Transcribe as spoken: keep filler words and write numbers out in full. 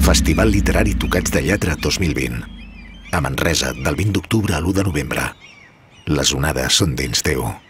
Festival Literari Tocats de Lletra dos mil vint. A Manresa, del vint d'octubre a l'u de novembre. Les onades són dins teu.